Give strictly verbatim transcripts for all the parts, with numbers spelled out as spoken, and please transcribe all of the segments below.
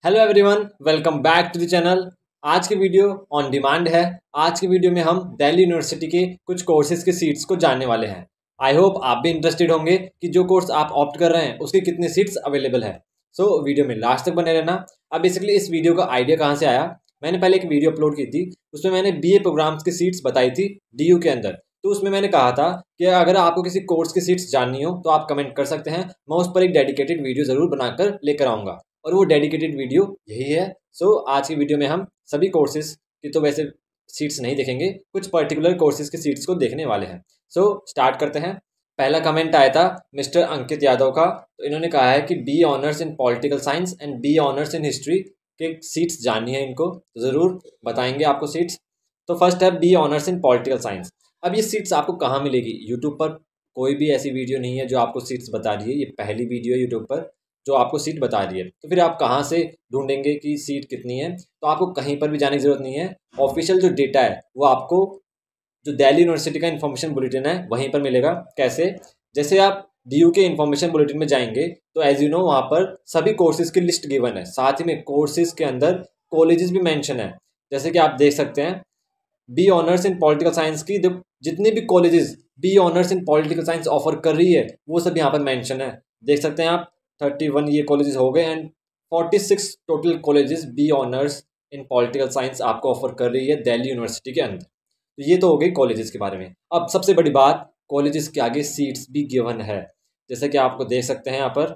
Hello everyone, welcome back to the channel. आज की video on demand है। आज की वीडियो में हम दिल्ली यूनिवर्सिटी के कुछ कोर्सेज के सीट्स को जानने वाले हैं। आई होप आप भी इंटरेस्टेड होंगे कि जो कोर्स आप ऑप्ट कर रहे हैं उसके कितने सीट्स अवेलेबल है। सो so, वीडियो में लास्ट तक बने रहना। अब बेसिकली इस वीडियो का आइडिया कहाँ से आया, मैंने पहले एक वीडियो अपलोड की थी, उसमें मैंने बी ए प्रोग्राम्स की सीट्स बताई थी डी यू के अंदर। तो उसमें मैंने कहा था कि अगर आपको किसी कोर्स की सीट्स जाननी हो तो आप कमेंट कर सकते हैं, मैं उस पर एक डेडिकेटेड वीडियो ज़रूर बनाकर लेकर आऊँगा और वो डेडिकेटेड वीडियो यही है। सो so, आज की वीडियो में हम सभी कोर्सेज की तो वैसे सीट्स नहीं देखेंगे, कुछ पर्टिकुलर कोर्सेज की सीट्स को देखने वाले हैं। सो so, स्टार्ट करते हैं। पहला कमेंट आया था मिस्टर अंकित यादव का। तो इन्होंने कहा है कि B honours in political science and B honours in history के सीट्स जाननी है इनको, तो ज़रूर बताएंगे आपको सीट्स। तो फर्स्ट है B honours in political science. अब ये सीट्स आपको कहाँ मिलेगी? यूट्यूब पर कोई भी ऐसी वीडियो नहीं है जो आपको सीट्स बता रही है, ये पहली वीडियो है यूट्यूब पर जो आपको सीट बता रही है। तो फिर आप कहाँ से ढूंढेंगे कि सीट कितनी है? तो आपको कहीं पर भी जाने की ज़रूरत नहीं है। ऑफिशियल जो डेटा है वो आपको जो दिल्ली यूनिवर्सिटी का इन्फॉर्मेशन बुलेटिन है वहीं पर मिलेगा। कैसे? जैसे आप डी यू के इन्फॉर्मेशन बुलेटिन में जाएंगे तो एज यू नो वहाँ पर सभी कोर्सेज की लिस्ट गिवन है, साथ ही में कोर्सेज के अंदर कॉलेजेस भी मेंशन है। जैसे कि आप देख सकते हैं B honours in political science की जितने भी colleges B honours in political science offer कर रही है वो सब यहाँ पर मेंशन है। देख सकते हैं आप, थर्टी वन ये कॉलेजेस हो गए and forty six total colleges B honours in political science आपको ऑफर कर रही है दिल्ली यूनिवर्सिटी के अंदर। तो ये तो हो गई कॉलेजेस के बारे में। अब सबसे बड़ी बात, कॉलेजेस के आगे सीट्स भी गिवन है। जैसे कि आपको देख सकते हैं यहाँ पर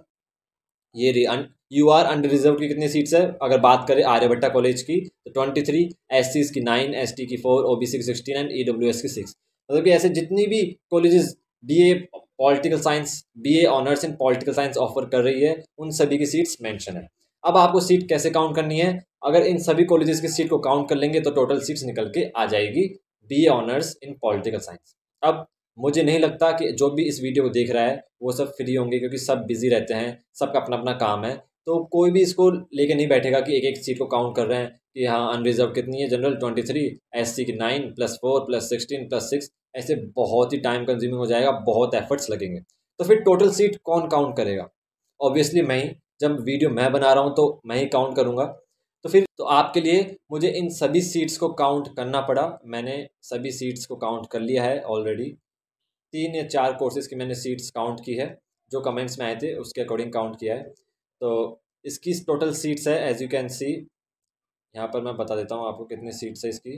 ये यू आर अंडर रिजर्व की कितनी सीट्स है। अगर बात करें आर्यभट्टा कॉलेज की तो ट्वेंटी थ्री, एस सी की नाइन, एस टी की फोर, ओ बी सी की sixteen and E W S की सिक्स। मतलब कि ऐसे जितनी भी colleges B A political science B A honours in political science offer कर रही है उन सभी की सीट्स मेंशन है। अब आपको सीट कैसे काउंट करनी है? अगर इन सभी कॉलेजेस की सीट को काउंट कर लेंगे तो टोटल सीट्स निकल के आ जाएगी B A honours in political science. अब मुझे नहीं लगता कि जो भी इस वीडियो को देख रहा है वो सब फ्री होंगे, क्योंकि सब बिजी रहते हैं, सबका अपना अपना काम है। तो कोई भी इसको लेके नहीं बैठेगा कि एक एक सीट को काउंट कर रहे हैं कि हाँ अनरिजर्व कितनी है, general twenty three, S C की nine plus four plus sixteen plus six. ऐसे बहुत ही टाइम कंज्यूमिंग हो जाएगा, बहुत एफर्ट्स लगेंगे। तो फिर टोटल सीट कौन काउंट करेगा? ऑब्वियसली मैं ही। जब वीडियो मैं बना रहा हूँ तो मैं ही काउंट करूँगा। तो फिर तो आपके लिए मुझे इन सभी सीट्स को काउंट करना पड़ा। मैंने सभी सीट्स को काउंट कर लिया है ऑलरेडी। तीन या चार कोर्सेज़ की मैंने सीट्स काउंट की है, जो कमेंट्स में आए थे उसके अकॉर्डिंग काउंट किया है। तो इसकी टोटल सीट्स है एज यू कैन सी। यहाँ पर मैं बता देता हूँ आपको कितनी सीट्स है इसकी।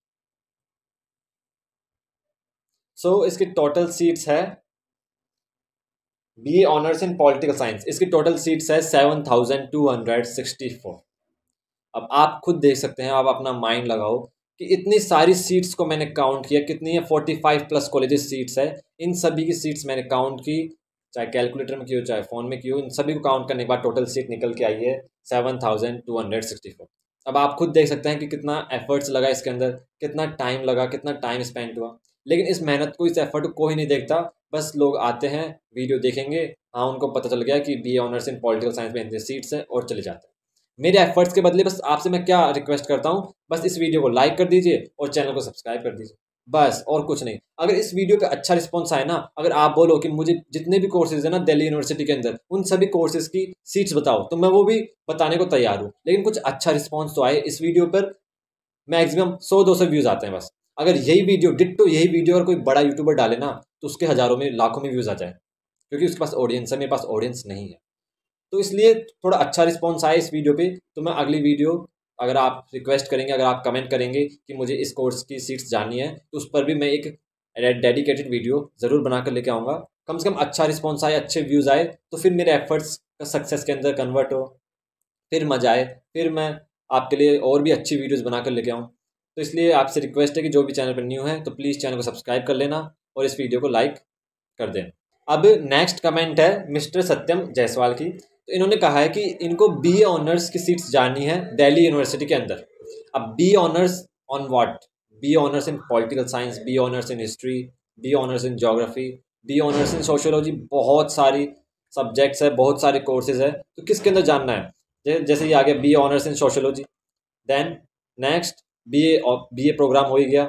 सो so, इसकी टोटल सीट्स है B A honours in political science, इसकी टोटल सीट्स है seven thousand two hundred sixty four. अब आप खुद देख सकते हैं, आप अपना माइंड लगाओ कि इतनी सारी सीट्स को मैंने काउंट किया, कितनी है? Forty five plus colleges seats है। इन सभी की सीट्स मैंने काउंट की, चाहे कैलकुलेटर में की हो चाहे फ़ोन में की हो। इन सभी को काउंट करने के बाद टोटल सीट निकल के आई है seven thousand two hundred sixty four. अब आप खुद देख सकते हैं कि कितना एफर्ट्स लगा इसके अंदर, कितना टाइम लगा, कितना टाइम स्पेंड हुआ। लेकिन इस मेहनत को, इस एफर्ट को कोई नहीं देखता। बस लोग आते हैं, वीडियो देखेंगे, हाँ उनको पता चल गया कि B A honours in political science में इतनी सीट्स हैं और चले जाते हैं। मेरे एफर्ट्स के बदले बस आपसे मैं क्या रिक्वेस्ट करता हूँ, बस इस वीडियो को लाइक कर दीजिए और चैनल को सब्सक्राइब कर दीजिए, बस और कुछ नहीं। अगर इस वीडियो पे अच्छा रिस्पॉन्स आए ना, अगर आप बोलो कि मुझे जितने भी कोर्सेज है ना दिल्ली यूनिवर्सिटी के अंदर उन सभी कोर्सेज की सीट्स बताओ, तो मैं वो भी बताने को तैयार हूँ। लेकिन कुछ अच्छा रिस्पॉन्स तो आए। इस वीडियो पर मैक्सिमम सौ दो सौ व्यूज़ आते हैं बस। अगर यही वीडियो डिट्टो यही वीडियो अगर कोई बड़ा यूट्यूबर डाले ना तो उसके हज़ारों में लाखों में व्यूज़ आ जाए, क्योंकि उसके पास ऑडियंस है, मेरे पास ऑडियंस नहीं है। तो इसलिए थोड़ा अच्छा रिस्पॉन्स आए इस वीडियो पे तो मैं अगली वीडियो, अगर आप रिक्वेस्ट करेंगे, अगर आप कमेंट करेंगे कि मुझे इस कोर्स की सीट्स जाननी है, तो उस पर भी मैं एक डेडिकेटेड वीडियो ज़रूर बना कर लेके आऊँगा। कम से कम अच्छा रिस्पॉन्स आए, अच्छे व्यूज़ आए, तो फिर मेरे एफर्ट्स का सक्सेस के अंदर कन्वर्ट हो, फिर मजा आए, फिर मैं आपके लिए और भी अच्छी वीडियोज़ बना कर लेके आऊँ। तो इसलिए आपसे रिक्वेस्ट है कि जो भी चैनल पर न्यू है तो प्लीज़ चैनल को सब्सक्राइब कर लेना और इस वीडियो को लाइक कर दें। अब नेक्स्ट कमेंट है मिस्टर सत्यम जायसवाल की। तो इन्होंने कहा है कि इनको बी ए ऑनर्स की सीट्स जाननी है दिल्ली यूनिवर्सिटी के अंदर। अब B honours on what? B honours in political science, B honours in history, B honours in geography, B honours in sociology, बहुत सारी सब्जेक्ट्स है, बहुत सारे कोर्सेज है। तो किसके अंदर जानना है? जैसे ये आ गया B honours in sociology, then next B A B A program हो ही गया,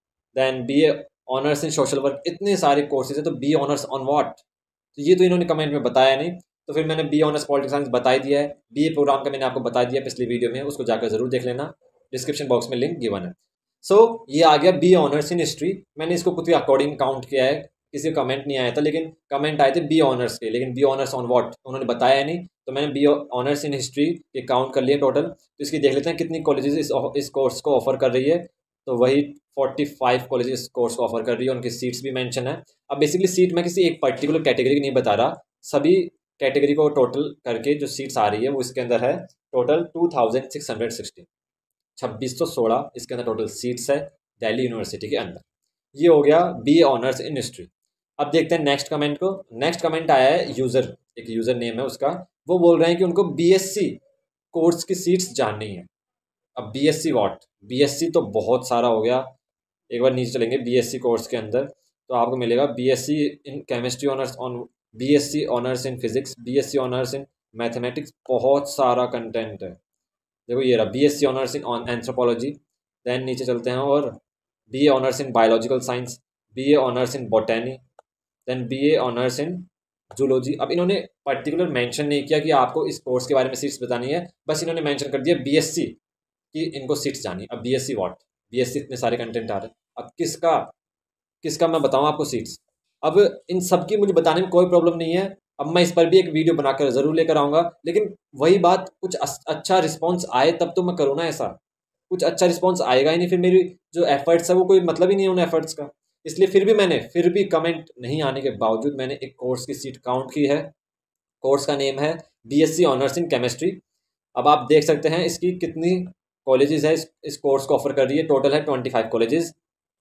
then B A honours in social work. इतने सारे कोर्सेज है, तो बी ऑनर्स ऑन व्हाट? तो ये तो इन्होंने कमेंट में बताया नहीं। तो फिर मैंने बी ऑनर्स पॉलिटिकल साइंस बता ही दिया है। बी ए प्रोग्राम का मैंने आपको बता दिया पिछली वीडियो में, उसको जाकर जरूर देख लेना, डिस्क्रिप्शन बॉक्स में लिंक गिवन है। सो so, ये आ गया बी ऑनर्स इन हिस्ट्री। मैंने इसको खुद के अकॉर्डिंग काउंट किया है, किसी का कमेंट नहीं आया था, लेकिन कमेंट आए थे बी ऑनर्स के, लेकिन बी ऑनर्स ऑन व्हाट उन्होंने बताया नहीं, तो मैंने बी ऑनर्स इन हिस्ट्री के काउंट कर लिए टोटल। तो इसकी देख लेते हैं कितनी कॉलेजेस इस इस कोर्स को ऑफर कर रही है। तो वही पैंतालीस कॉलेजेस इस कोर्स को ऑफर कर रही है, उनकी सीट्स भी मेंशन है। अब बेसिकली सीट मैं किसी एक पर्टिकुलर कैटेगरी की नहीं बता रहा, सभी कैटेगरी को टोटल करके जो सीट्स आ रही है वो इसके अंदर है total two thousand six hundred sixty छब्बीस सौ सोलह इसके अंदर टोटल सीट्स है दिल्ली यूनिवर्सिटी के अंदर। ये हो गया बी ऑनर्स इन हिस्ट्री। अब देखते हैं नेक्स्ट कमेंट को। नेक्स्ट कमेंट आया है यूज़र, एक यूज़र नेम है उसका, वो बोल रहे हैं कि उनको बीएससी कोर्स की सीट्स जाननी है। अब बीएससी व्हाट, बीएससी तो बहुत सारा हो गया। एक बार नीचे चलेंगे बीएससी कोर्स के अंदर, तो आपको मिलेगा BSc in chemistry honours on, BSc honours in physics, BSc honours in mathematics, बहुत सारा कंटेंट है। देखो ये रहा BSc honours in anthropology. Then नीचे चलते हैं और BA honours in biological science, BA honours in botany, then BA honours in zoology. अब इन्होंने पर्टिकुलर मेंशन नहीं किया कि आपको इस कोर्स के बारे में सीट्स बतानी है, बस इन्होंने मेंशन कर दिया बीएससी कि इनको सीट्स जानी। अब बीएससी व्हाट, बीएससी इतने सारे कंटेंट आ रहे हैं, अब किसका किसका मैं बताऊँ आपको सीट्स। अब इन सब की मुझे बताने में कोई प्रॉब्लम नहीं है, अब मैं इस पर भी एक वीडियो बनाकर ज़रूर लेकर आऊँगा, लेकिन वही बात, कुछ अच्छा रिस्पॉन्स आए तब तो मैं करूँ ना ऐसा। कुछ अच्छा रिस्पॉन्स आएगा ही नहीं, फिर मेरी जो एफर्ट्स है वो कोई मतलब ही नहीं है उन एफर्ट्स का। इसलिए फिर भी मैंने फिर भी कमेंट नहीं आने के बावजूद मैंने एक कोर्स की सीट काउंट की है। कोर्स का नेम है बीएससी ऑनर्स इन केमिस्ट्री। अब आप देख सकते हैं इसकी कितनी कॉलेजेस है, इस इस कोर्स को ऑफर कर रही है। टोटल है ट्वेंटी फाइव कॉलेजेस,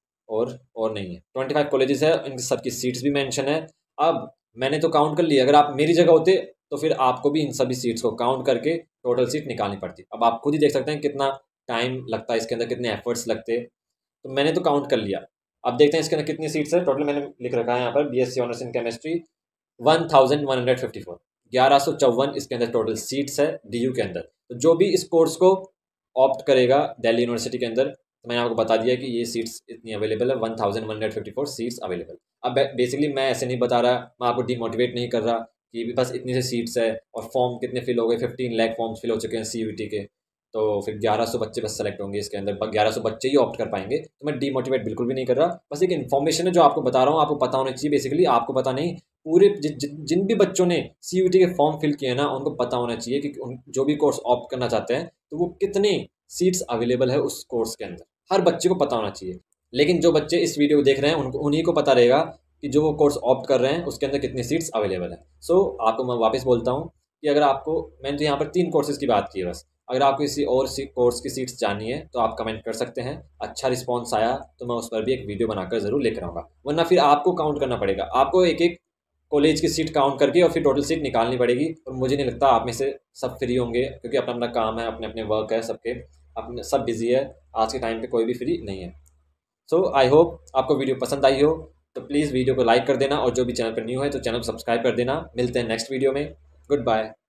और और नहीं है, ट्वेंटी फाइव कॉलेजेस है, इनकी सबकी सीट्स भी मेंशन है। अब मैंने तो काउंट कर लिया, अगर आप मेरी जगह होते तो फिर आपको भी इन सभी सीट्स को काउंट करके टोटल सीट निकालनी पड़ती। अब आप खुद ही देख सकते हैं कितना टाइम लगता है इसके अंदर, कितने एफर्ट्स लगते। तो मैंने तो काउंट कर लिया। अब देखते हैं इसके अंदर कितनी सीट्स है टोटल। मैंने लिख रखा है यहाँ पर BSc honours in chemistry one thousand one hundred fifty four ग्यारह सौ चौवन इसके अंदर टोटल सीट्स है डीयू के अंदर। तो जो भी इस कोर्स को ऑप्ट करेगा दिल्ली यूनिवर्सिटी के अंदर, तो मैंने आपको बता दिया कि ये सीट्स इतनी अवेलेबल है, one thousand one hundred fifty four seats available. अब बेसिकली मैं ऐसे नहीं बता रहा, मैं आपको डिमोटिवेट नहीं कर रहा कि बस इतनी से सीट्स है और फॉर्म कितने फिल हो गए, फिफ्टीन लाख फॉर्म्स फिल हो चुके हैं सीयूईटी के, तो फिर ग्यारह सौ बच्चे बस सेलेक्ट होंगे इसके अंदर, ग्यारह सौ बच्चे ही ऑप्ट कर पाएंगे। तो मैं डीमोटिवेट बिल्कुल भी नहीं कर रहा, बस एक इन्फॉर्मेशन है जो आपको बता रहा हूँ, आपको पता होना चाहिए। बेसिकली आपको पता नहीं, पूरे जि, जि, जिन भी बच्चों ने सीयूईटी के फॉर्म फिल किए ना, उनको पता होना चाहिए कि उन जो भी कोर्स ऑप्ट करना चाहते हैं तो वो कितने सीट्स अवेलेबल है उस कोर्स के अंदर, हर बच्चे को पता होना चाहिए। लेकिन जो बच्चे इस वीडियो को देख रहे हैं उनको उन्हीं को पता रहेगा कि जो वो कोर्स ऑप्ट कर रहे हैं उसके अंदर कितनी सीट्स अवेलेबल है। सो so, आपको मैं वापस बोलता हूँ कि अगर आपको, मैंने तो यहाँ पर तीन कोर्सेज़ की बात की है बस, अगर आपको किसी और सी कोर्स की सीट्स जाननी है तो आप कमेंट कर सकते हैं। अच्छा रिस्पांस आया तो मैं उस पर भी एक वीडियो बनाकर ज़रूर लेकर आऊँगा, वरना फिर आपको काउंट करना पड़ेगा, आपको एक एक कॉलेज की सीट काउंट करके और फिर टोटल सीट निकालनी पड़ेगी। और मुझे नहीं लगता आप में से सब फ्री होंगे, क्योंकि अपना अपना काम है, अपने अपने वर्क है, सबके अपने सब बिजी है, आज के टाइम पे कोई भी फ्री नहीं है। सो आई होप आपको वीडियो पसंद आई हो, तो प्लीज़ वीडियो को लाइक कर देना, और जो भी चैनल पर न्यू है तो चैनल को सब्सक्राइब कर देना। मिलते हैं नेक्स्ट वीडियो में, गुड बाय।